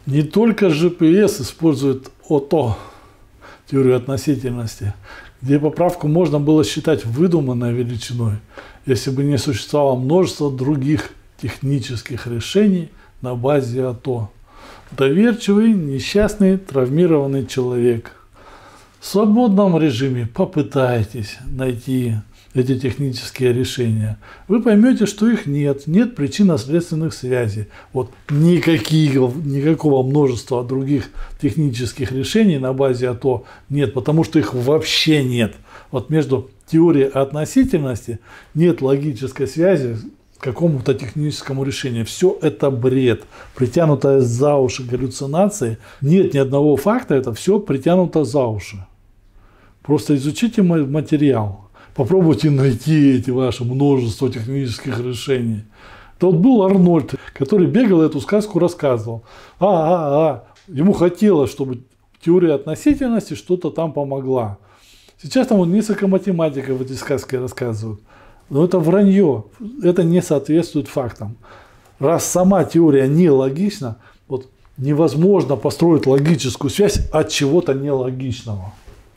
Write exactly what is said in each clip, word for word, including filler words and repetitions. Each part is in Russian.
Не только джи пи эс использует ОТО, теорию относительности, где поправку можно было считать выдуманной величиной, если бы не существовало множество других технических решений на базе ОТО. Доверчивый, несчастный, травмированный человек. В свободном режиме попытайтесь найти эти технические решения. Вы поймете, что их нет. Нет причинно-следственных связей. Вот никаких, никакого множества других технических решений на базе ОТО нет, потому что их вообще нет. Вот между теорией относительности нет логической связи к какому-то техническому решению. Все это бред, притянутое за уши галлюцинации. Нет ни одного факта, это все притянуто за уши. Просто изучите мой материал. Попробуйте найти эти ваши множество технических решений. Это вот был Арнольд, который бегал эту сказку рассказывал. А, а, а. Ему хотелось, чтобы теория относительности что-то там помогла. Сейчас там вот несколько математиков в этой сказке рассказывают. Но это вранье. Это не соответствует фактам. Раз сама теория нелогична, вот невозможно построить логическую связь от чего-то нелогичного.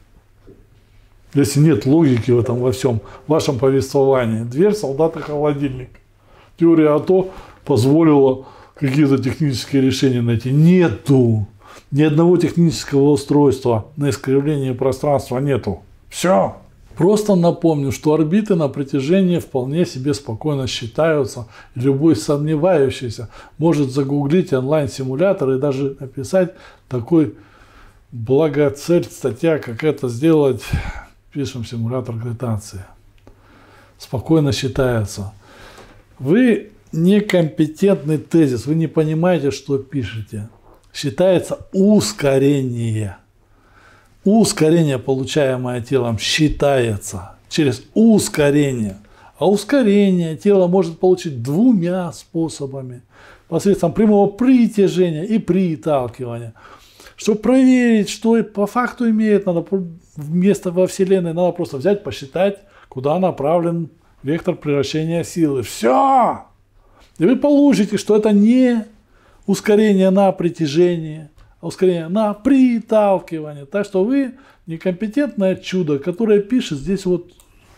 Если нет логики в этом во всем вашем повествовании. Дверь, солдат и холодильник. Теория ОТО позволила какие-то технические решения найти. Нету. Ни одного технического устройства на искривление пространства нету. Все. Просто напомню, что орбиты на притяжении вполне себе спокойно считаются. И любой сомневающийся может загуглить онлайн-симулятор и даже написать такой благоцель статья, как это сделать. Пишем симулятор гравитации. Спокойно считается. Вы некомпетентный тезис, вы не понимаете, что пишете. Считается ускорение. Ускорение, получаемое телом, считается через ускорение. А ускорение тело может получить двумя способами. Посредством прямого притяжения и приталкивания. Чтобы проверить, что по факту имеет, надо место во Вселенной, надо просто взять, посчитать, куда направлен вектор превращения силы. Все! И вы получите, что это не ускорение на притяжение, а ускорение на приталкивание. Так что вы некомпетентное чудо, которое пишет здесь вот,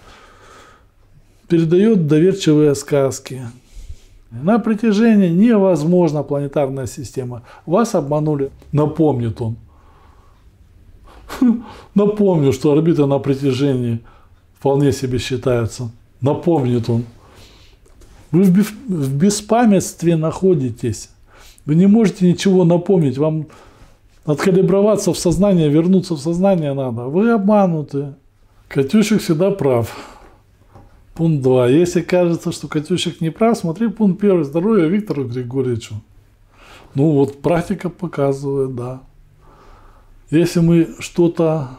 передает доверчивые сказки. На притяжение невозможна планетарная система. Вас обманули. Напомнит он. Напомню, что орбиты на притяжении вполне себе считаются. Напомнит он. Вы в беспамятстве находитесь. Вы не можете ничего напомнить. Вам откалиброваться в сознание, вернуться в сознание надо. Вы обмануты. Катющик всегда прав. Пункт два. Если кажется, что Катющик не прав, смотри пункт первый. Здоровье Виктору Григорьевичу. Ну вот практика показывает, да. Если мы что-то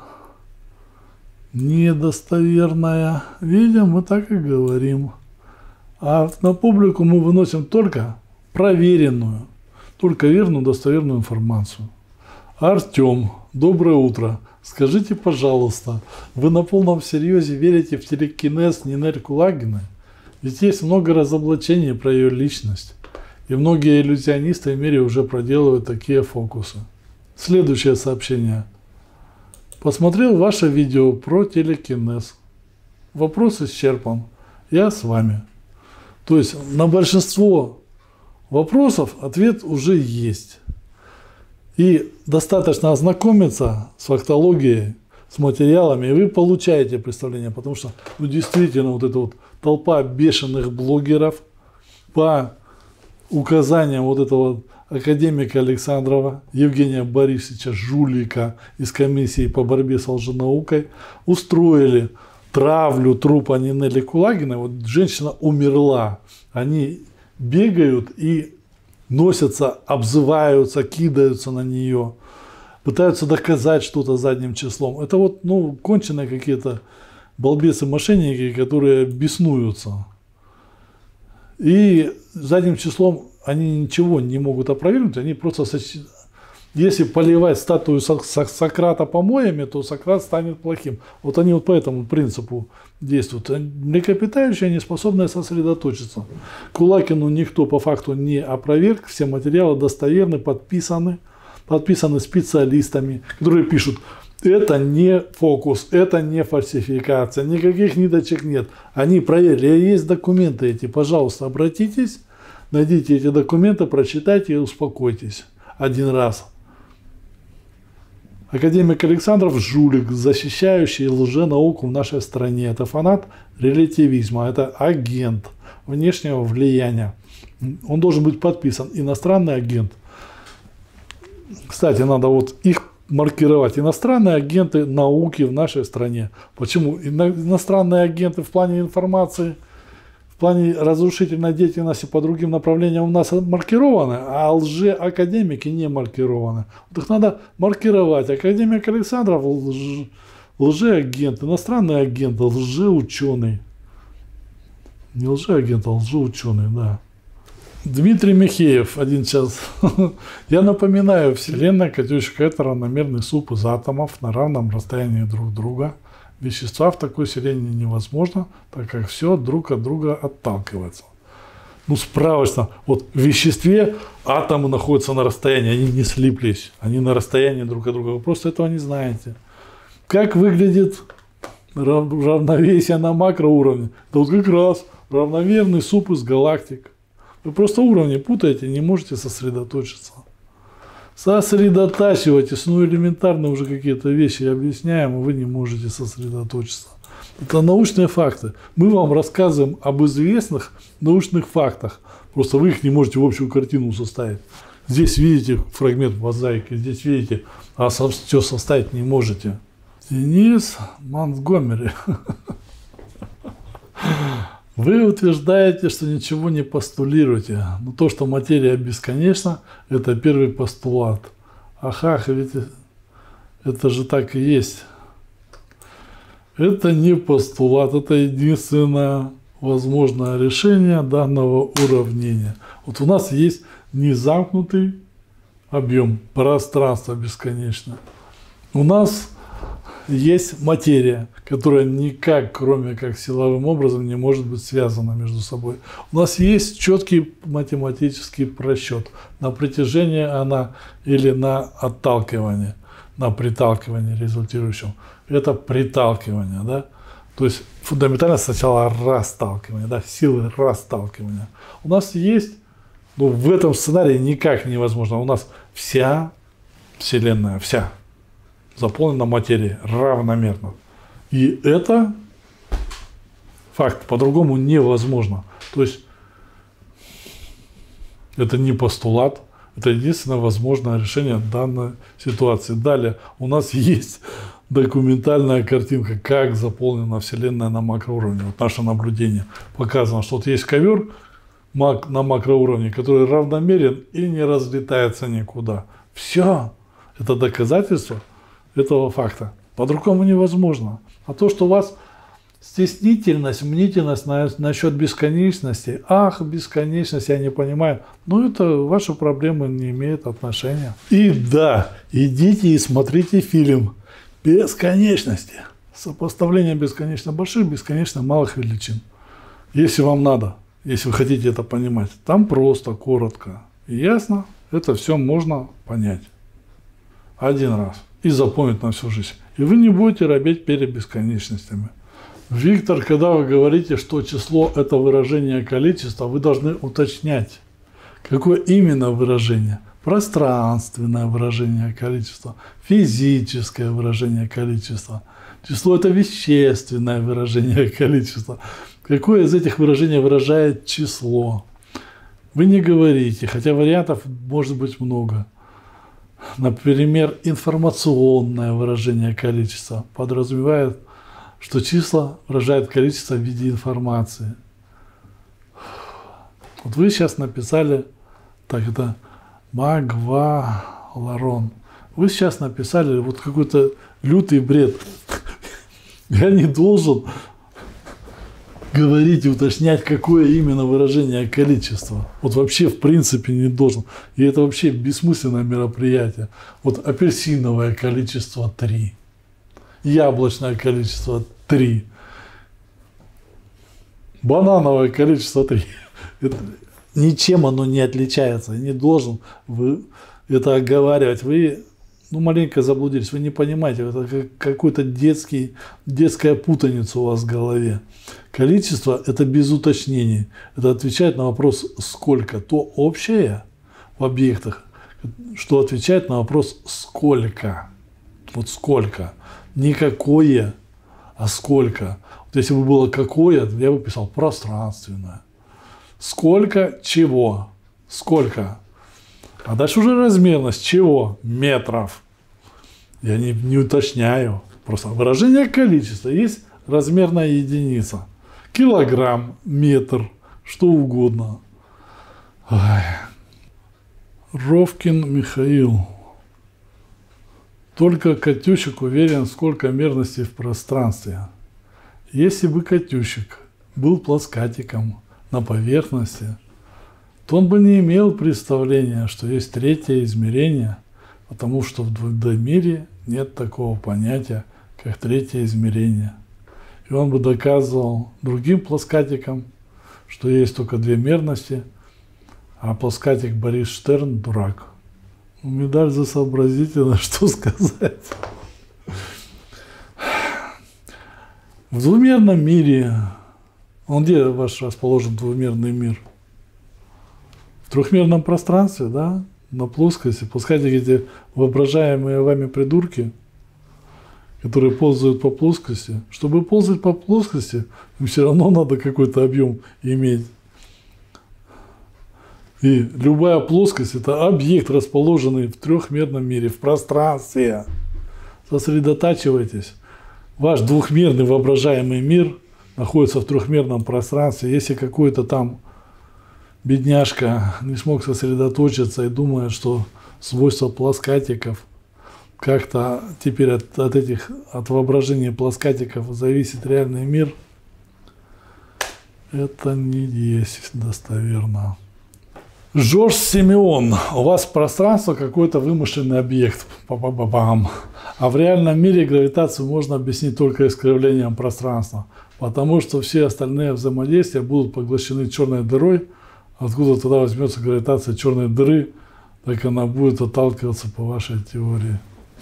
недостоверное видим, мы так и говорим. А на публику мы выносим только проверенную, только верную, достоверную информацию. Артем, доброе утро. Скажите, пожалуйста, вы на полном серьезе верите в телекинез Нинель Кулагиной? Ведь есть много разоблачений про ее личность. И многие иллюзионисты в мире уже проделывают такие фокусы. Следующее сообщение. Посмотрел ваше видео про телекинез. Вопрос исчерпан. Я с вами. То есть на большинство вопросов ответ уже есть. И достаточно ознакомиться с фактологией, с материалами, и вы получаете представление. Потому что ну, действительно вот эта вот толпа бешеных блогеров по указаниям вот этого академика Александрова Евгения Борисовича Жулика из комиссии по борьбе с лженаукой устроили травлю трупа Нинели Кулагиной. Вот женщина умерла. Они бегают и носятся, обзываются, кидаются на нее, пытаются доказать что-то задним числом. Это вот, ну, конченые какие-то балбесы-мошенники, которые беснуются. И задним числом они ничего не могут опровергнуть, они просто Если поливать статую Сократа помоями, то Сократ станет плохим. Вот они вот по этому принципу действуют. Млекопитающие, они способны сосредоточиться. Кулакину никто по факту не опроверг. Все материалы достоверны, подписаны. Подписаны специалистами, которые пишут, это не фокус, это не фальсификация, никаких ниточек нет. Они проверили, есть документы эти, пожалуйста, обратитесь, найдите эти документы, прочитайте и успокойтесь один раз. Академик Александров – жулик, защищающий лженауку в нашей стране. Это фанат релятивизма, это агент внешнего влияния. Он должен быть подписан, иностранный агент. Кстати, надо вот их маркировать. Иностранные агенты науки в нашей стране. Почему? Иностранные агенты в плане информации, в плане разрушительной деятельности по другим направлениям у нас маркированы, а лжеакадемики не маркированы. Вот их надо маркировать. Академик Александров лж... лжеагент, иностранный агент, лжеученый. Не лжеагент, а лжеученый, да. Дмитрий Михеев, один час. Я напоминаю, Вселенная, Катюшка, это равномерный суп из атомов на равном расстоянии друг от друга. Вещества в такой вселенной невозможно, так как все друг от друга отталкивается. Ну, справочно. Вот в веществе атомы находятся на расстоянии, они не слиплись, они на расстоянии друг от друга. Вы просто этого не знаете. Как выглядит равновесие на макроуровне? Да вот как раз равномерный суп из галактик. Вы просто уровни путаете, не можете сосредоточиться. Сосредотачивайтесь, ну элементарно уже какие-то вещи объясняем, и вы не можете сосредоточиться. Это научные факты. Мы вам рассказываем об известных научных фактах. Просто вы их не можете в общую картину составить. Здесь видите фрагмент мозаики, здесь видите, а все составить не можете. Денис Монтгомери. Вы утверждаете, что ничего не постулируете, но то, что материя бесконечна, это первый постулат. Ага, ведь это же так и есть. Это не постулат, это единственное возможное решение данного уравнения. Вот у нас есть незамкнутый объем, пространство бесконечно. У нас есть материя, которая никак, кроме как силовым образом, не может быть связана между собой. У нас есть четкий математический просчет на притяжение она или на отталкивание, на приталкивание результирующем. Это приталкивание, да? То есть фундаментально сначала расталкивание, да, силы расталкивания. У нас есть, ну, в этом сценарии никак невозможно. У нас вся Вселенная, вся заполнена материей равномерно. И это факт, по-другому невозможно. То есть это не постулат, это единственное возможное решение данной ситуации. Далее у нас есть документальная картинка, как заполнена Вселенная на макроуровне. Вот наше наблюдение показано, что вот есть ковер на макроуровне, который равномерен и не разлетается никуда. Все, это доказательство этого факта. По-другому невозможно. А то, что у вас стеснительность, мнительность на, насчет бесконечности, ах, бесконечность, я не понимаю, ну это ваши проблемы, не имеют отношения. И да, идите и смотрите фильм «Бесконечности». Сопоставление бесконечно больших, бесконечно малых величин. Если вам надо, если вы хотите это понимать, там просто, коротко и ясно, это все можно понять. Один раз. И запомнить на всю жизнь. И вы не будете робеть перед бесконечностями. Виктор, когда вы говорите, что число – это выражение количества, вы должны уточнять, какое именно выражение. Пространственное выражение количества, физическое выражение количества. Число – это вещественное выражение количества. Какое из этих выражений выражает число? Вы не говорите, хотя вариантов может быть много. Например, информационное выражение количества подразумевает, что числа выражают количество в виде информации. Вот вы сейчас написали, так это магваларон. Вы сейчас написали вот какой-то лютый бред. Я не должен говорить и уточнять, какое именно выражение количества. Вот вообще в принципе не должен. И это вообще бессмысленное мероприятие. Вот апельсиновое количество три, яблочное количество три, банановое количество три. Это, ничем оно не отличается. Не должен вы это оговаривать. Вы ну, маленько заблудились. Вы не понимаете. Это как какой-то детский, детская путаница у вас в голове. Количество – это без уточнений. Это отвечает на вопрос «сколько?». То общее в объектах, что отвечает на вопрос «сколько?». Вот сколько. Не какое, а сколько. Вот если бы было какое, я бы писал пространственное. Сколько чего? Сколько? А дальше уже размерность чего? Метров. Я не, не уточняю. Просто выражение количества. Есть размерная единица. Килограмм, метр, что угодно. Ой. Ровкин Михаил. Только Катющик уверен, сколько мерностей в пространстве. Если бы Катющик был плоскатиком на поверхности, то он бы не имел представления, что есть третье измерение, потому что в двоймире нет такого понятия, как третье измерение. И он бы доказывал другим плоскатикам, что есть только две мерности, а плоскатик Борис Штерн – дурак. Медаль за сообразительность, что сказать. В двумерном мире, он где ваш расположен двумерный мир? В трехмерном пространстве, да, на плоскости. Плоскатики эти воображаемые вами придурки, которые ползают по плоскости. Чтобы ползать по плоскости, им все равно надо какой-то объем иметь. И любая плоскость – это объект, расположенный в трехмерном мире, в пространстве. Сосредотачивайтесь. Ваш двухмерный воображаемый мир находится в трехмерном пространстве. Если какой-то там бедняжка не смог сосредоточиться и думает, что свойства плоскатиков как-то теперь от, от этих, от воображения плоскатиков зависит реальный мир, это не есть достоверно. Жорж Симеон, у вас пространство какой-то вымышленный объект, па-па-па-пам. А в реальном мире гравитацию можно объяснить только искривлением пространства, потому что все остальные взаимодействия будут поглощены черной дырой. Откуда тогда возьмется гравитация черной дыры, так она будет отталкиваться по вашей теории.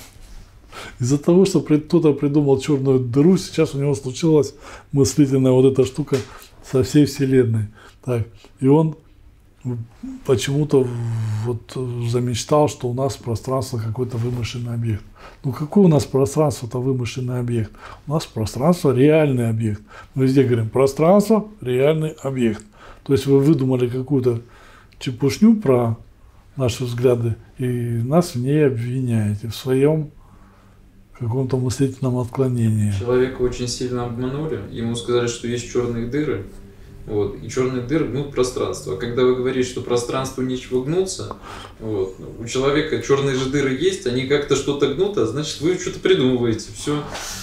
Из-за того, что кто-то придумал черную дыру, сейчас у него случилась мыслительная вот эта штука со всей Вселенной. Так, и он почему-то вот замечтал, что у нас пространство какой-то вымышленный объект. Ну какой у нас пространство-то вымышленный объект? У нас пространство реальный объект. Мы везде говорим пространство реальный объект. То есть вы выдумали какую-то чепушню про наши взгляды и нас в ней обвиняете в своем каком-то мыслительном отклонении. Человека очень сильно обманули. Ему сказали, что есть черные дыры. Вот, и черные дыры гнут пространство. А когда вы говорите, что пространству нечего гнуться, вот, у человека черные же дыры есть, они как-то что-то гнут, а значит вы что-то придумываете. Все.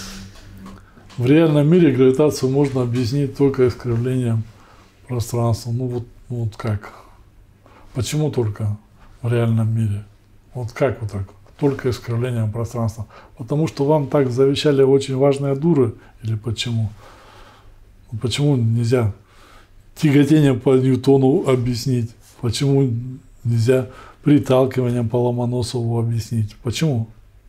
В реальном мире гравитацию можно объяснить только искривлением пространства. Ну вот, вот как? Почему только в реальном мире? Вот как вот так? Только искривлением пространства. Потому что вам так завещали очень важные дуры? Или почему? Почему нельзя тяготение по Ньютону объяснить? Почему нельзя приталкиванием по Ломоносову объяснить? Почему?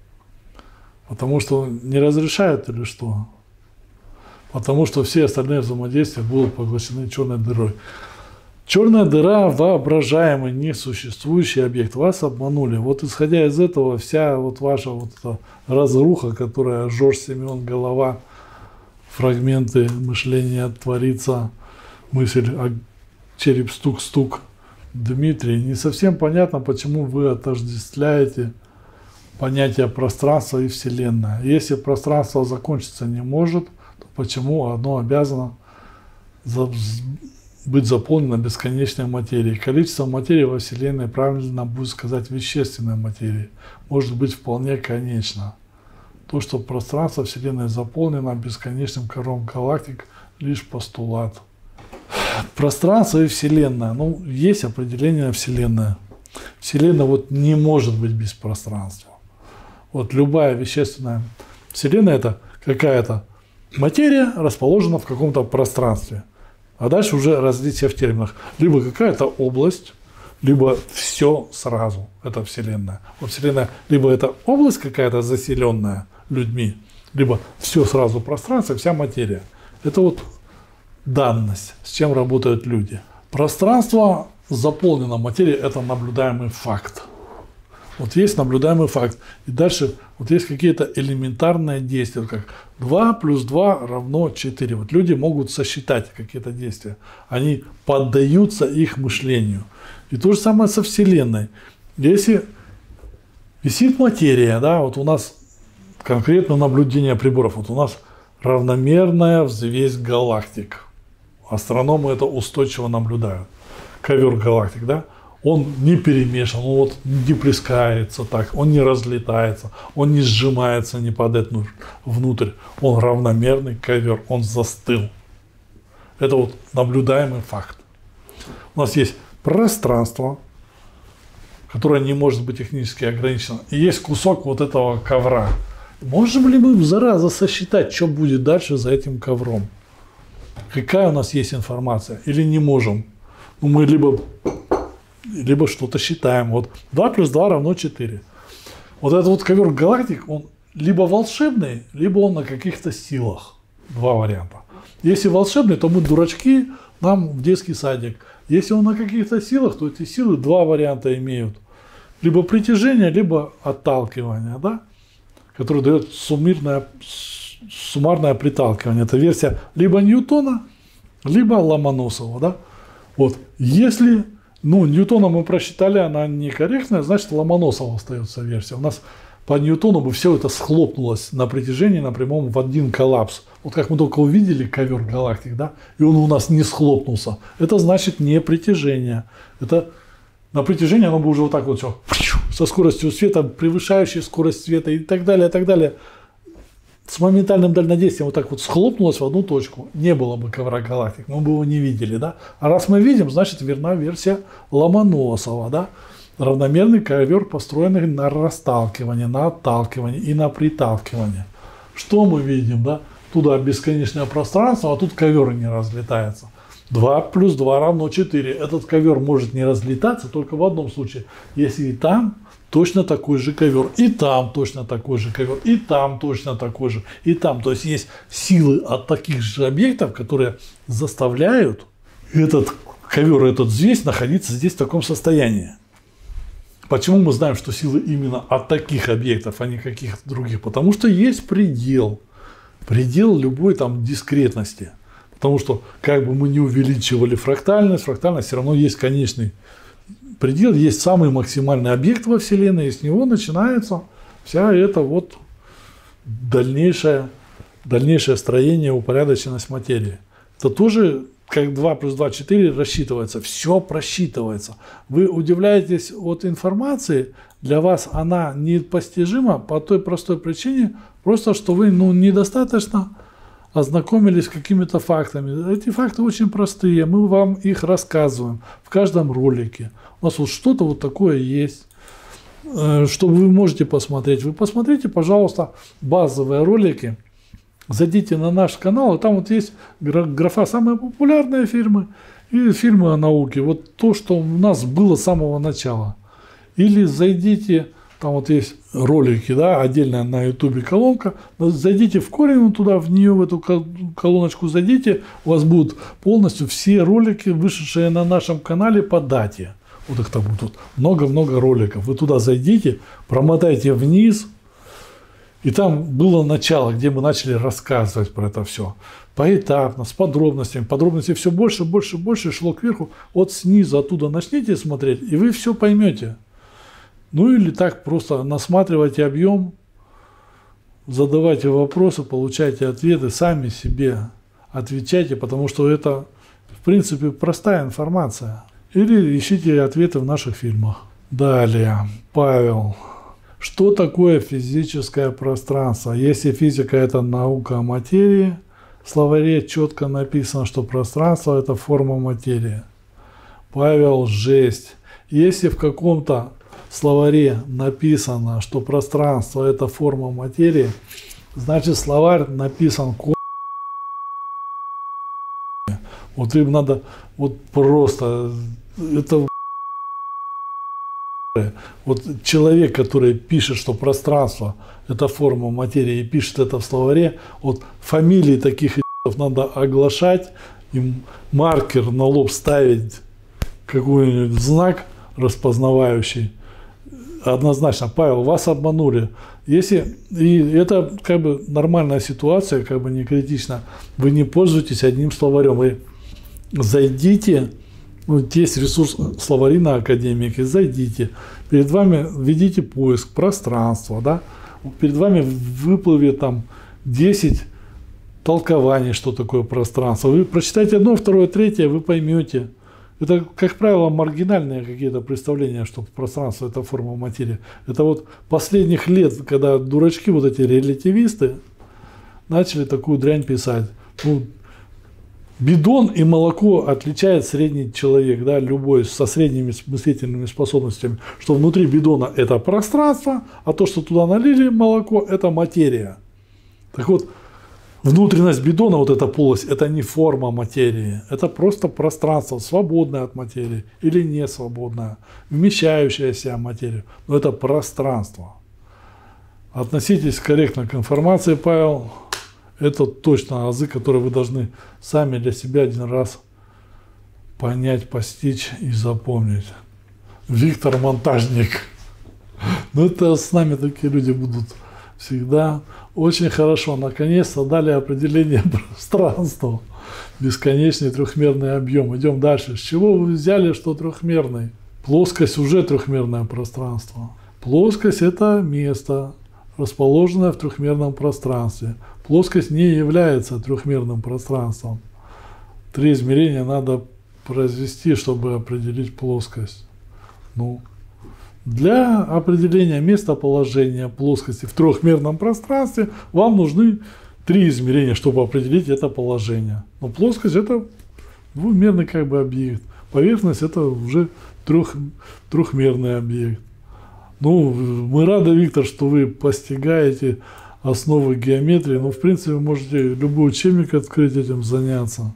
Потому что не разрешают или что? Потому что все остальные взаимодействия будут поглощены черной дырой. Черная дыра – воображаемый, несуществующий объект. Вас обманули. Вот исходя из этого, вся вот ваша вот эта разруха, которая Жорж Симеон, голова, фрагменты мышления творится, мысль, а череп стук-стук. Дмитрий, не совсем понятно, почему вы отождествляете понятие пространства и Вселенная. Если пространство закончиться не может, то почему оно обязано быть заполнено бесконечной материей? Количество материи во Вселенной, правильно будет сказать, вещественной материи, может быть вполне конечно. То, что пространство Вселенной заполнено бесконечным коrom галактик, лишь постулат. Пространство и Вселенная. Ну, есть определение Вселенная. Вселенная вот не может быть без пространства. Вот любая вещественная Вселенная – это какая-то материя, расположена в каком-то пространстве. А дальше уже различия в терминах. Либо какая-то область, либо все сразу. Это Вселенная. Вот Вселенная либо это область какая-то заселенная людьми, либо все сразу пространство, вся материя. Это вот данность, с чем работают люди. Пространство заполнено материей – это наблюдаемый факт. Вот есть наблюдаемый факт. И дальше вот есть какие-то элементарные действия, как два плюс два равно четыре. Вот люди могут сосчитать какие-то действия. Они поддаются их мышлению. И то же самое со Вселенной. Если висит материя, да, вот у нас конкретно наблюдение приборов, вот у нас равномерная взвесь галактик. Астрономы это устойчиво наблюдают. Ковер галактик, да? Он не перемешан, он вот не плескается так, он не разлетается, он не сжимается, не падает внутрь. Он равномерный ковер, он застыл. Это вот наблюдаемый факт. У нас есть пространство, которое не может быть технически ограничено, и есть кусок вот этого ковра. Можем ли мы, зараза, сосчитать, что будет дальше за этим ковром? Какая у нас есть информация? Или не можем? Ну, мы либо, либо что-то считаем. Вот два плюс два равно четыре. Вот этот вот ковер галактик, он либо волшебный, либо он на каких-то силах. Два варианта. Если волшебный, то мы дурачки, нам в детский садик. Если он на каких-то силах, то эти силы два варианта имеют. Либо притяжение, либо отталкивание, да? Которое дает суммирное, суммарное приталкивание. Это версия либо Ньютона, либо Ломоносова. Да? Вот. Если ну, Ньютона мы просчитали, она некорректная, значит Ломоносова остается версия. У нас по Ньютону бы все это схлопнулось на притяжении напрямую в один коллапс. Вот как мы только увидели ковер галактик, да, и он у нас не схлопнулся. Это значит не притяжение. Это на притяжение оно бы уже вот так вот все со скоростью света, превышающей скорость света и так далее, и так далее. С моментальным дальнодействием вот так вот схлопнулось в одну точку. Не было бы ковра галактик, мы бы его не видели, да. А раз мы видим, значит верна версия Ломоносова, да. Равномерный ковер, построенный на расталкивание, на отталкивание и на приталкивание. Что мы видим, да? Туда бесконечное пространство, а тут ковер не разлетается. два плюс два равно четыре. Этот ковер может не разлетаться только в одном случае, если и там точно такой же ковер, и там точно такой же ковер, и там точно такой же, и там. То есть есть силы от таких же объектов, которые заставляют этот ковер, этот взвесь находиться здесь в таком состоянии. Почему мы знаем, что силы именно от таких объектов, а не каких-то других? Потому что есть предел. Предел любой там дискретности. Потому что как бы мы ни увеличивали фрактальность, фрактальность все равно есть конечный предел, есть самый максимальный объект во Вселенной, и с него начинается вся эта вот дальнейшее, дальнейшее строение, упорядоченность материи. Это тоже как два плюс два четыре рассчитывается, все просчитывается. Вы удивляетесь от информации, для вас она непостижима по той простой причине, просто что вы ну, недостаточно ознакомились с какими-то фактами. Эти факты очень простые, мы вам их рассказываем в каждом ролике. У нас вот что-то вот такое есть, что вы можете посмотреть. Вы посмотрите, пожалуйста, базовые ролики. Зайдите на наш канал, и там вот есть графа «Самые популярные фильмы» и фильмы о науке. Вот то, что у нас было с самого начала. Или зайдите, там вот есть ролики, да, отдельная на ютубе колонка. Зайдите в корень туда, в нее, в эту колоночку зайдите. У вас будут полностью все ролики, вышедшие на нашем канале по дате. Вот их там будут много-много роликов. Вы туда зайдите, промотайте вниз. И там было начало, где мы начали рассказывать про это все. Поэтапно, с подробностями. Подробностей все больше, больше, больше шло кверху. Вот снизу, оттуда начните смотреть, и вы все поймете. Ну или так просто насматривайте объем, задавайте вопросы, получайте ответы, сами себе отвечайте, потому что это, в принципе, простая информация. Или ищите ответы в наших фильмах. Далее, Павел. Что такое физическое пространство? Если физика – это наука о материи, В словаре четко написано, что пространство – это форма материи. Павел, жесть. Если в каком-то словаре написано, что пространство – это форма материи, значит словарь написан ко... Вот им надо вот просто... Это... Вот человек, который пишет, что пространство – это форма материи, и пишет это в словаре, вот фамилии таких надо оглашать, им маркер на лоб ставить, какой-нибудь знак распознавающий. Однозначно, Павел, вас обманули. Если, и это как бы нормальная ситуация, как бы не критично, вы не пользуетесь одним словарем. Вы зайдите, ну, есть ресурс словари на Академике, зайдите, перед вами введите поиск, пространство, да, перед вами выплывет там десять толкований, что такое пространство. Вы прочитаете одно, второе, третье, вы поймете. Это, как правило, маргинальные какие-то представления, что пространство – это форма материи. Это вот последних лет, когда дурачки, вот эти релятивисты, начали такую дрянь писать. Ну, бидон и молоко отличает средний человек, да, любой со средними мыслительными способностями, что внутри бидона – это пространство, а то, что туда налили молоко – это материя. Так вот, внутренность бидона, вот эта полость, это не форма материи, это просто пространство, свободное от материи или не свободное, вмещающееся материю, но это пространство. Относитесь корректно к информации, Павел, это точно азы, которые вы должны сами для себя один раз понять, постичь и запомнить. Виктор Монтажник. Ну это с нами такие люди будут всегда. Очень хорошо, наконец-то дали определение пространства. Бесконечный трехмерный объем. Идем дальше. С чего вы взяли, что трехмерный? Плоскость уже трехмерное пространство. Плоскость – это место, расположенное в трехмерном пространстве. Плоскость не является трехмерным пространством. Три измерения надо произвести, чтобы определить плоскость. Ну, для определения местоположения плоскости в трехмерном пространстве вам нужны три измерения, чтобы определить это положение. Но плоскость – это двумерный как бы объект. Поверхность – это уже трех, трехмерный объект. Ну, мы рады, Виктор, что вы постигаете основы геометрии. Но, в принципе, вы можете любой учебник открыть, этим заняться.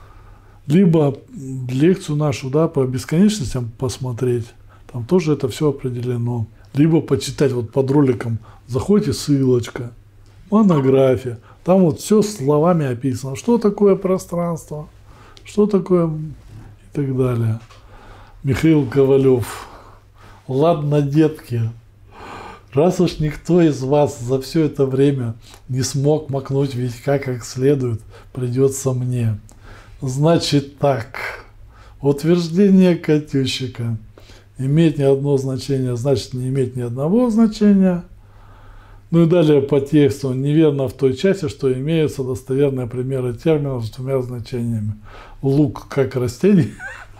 Либо лекцию нашу, да, по бесконечностям посмотреть. Там тоже это все определено. Либо почитать вот под роликом, заходите, ссылочка, монография. Там вот все словами описано. Что такое пространство, что такое и так далее. Михаил Ковалев. Ладно, детки, раз уж никто из вас за все это время не смог макнуть Витька как следует, придется мне. Значит так, утверждение Катющика. Иметь ни одно значение, значит не иметь ни одного значения. Ну и далее по тексту. Неверно в той части, что имеются достоверные примеры терминов с двумя значениями. Лук как растение,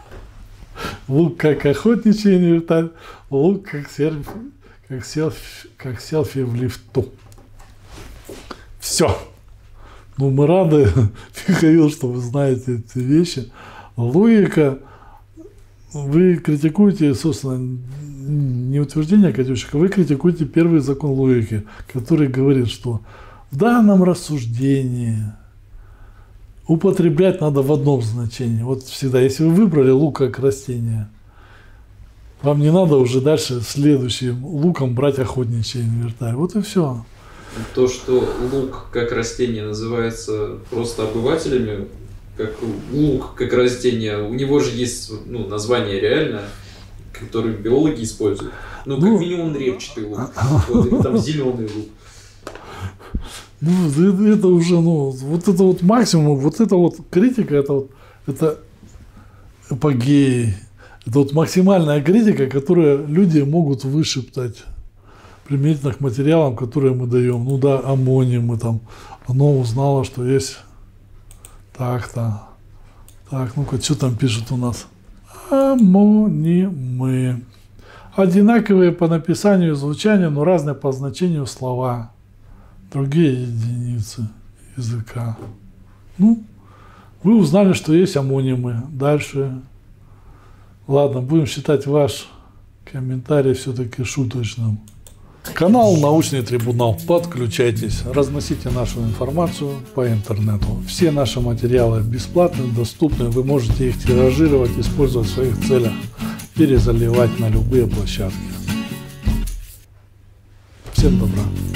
лук как охотничий инвентарь, лук как селфи, как селфи, как селфи в лифту. Все. Ну мы рады, Михаил, что вы знаете эти вещи. Логика. Вы критикуете, собственно, не утверждение Катющика, вы критикуете первый закон логики, который говорит, что в данном рассуждении употреблять надо в одном значении. Вот всегда, если вы выбрали лук как растение, вам не надо уже дальше следующим луком брать охотничий инвентарь. Вот и все. То, что лук как растение называется просто обывателями, как лук, как растение, у него же есть, ну, название реальное, которое биологи используют. Ну, как ну, минимум репчатый лук, вот, или там зеленый лук. Ну, это уже, ну, вот это вот максимум, вот это вот критика, это вот, это апогей, это вот максимальная критика, которую люди могут вышептать применительно к материалам, которые мы даем. Ну да, аммоний мы там, оно узнало, что есть. Так-то. Так, ну-ка, что там пишут у нас? Амонимы. Одинаковые по написанию и звучанию, но разные по значению слова. Другие единицы языка. Ну, вы узнали, что есть аммонимы. Дальше, ладно, будем считать ваш комментарий все-таки шуточным. Канал «Научный трибунал». Подключайтесь, разносите нашу информацию по интернету. Все наши материалы бесплатны, доступны. Вы можете их тиражировать, использовать в своих целях, перезаливать на любые площадки. Всем добра.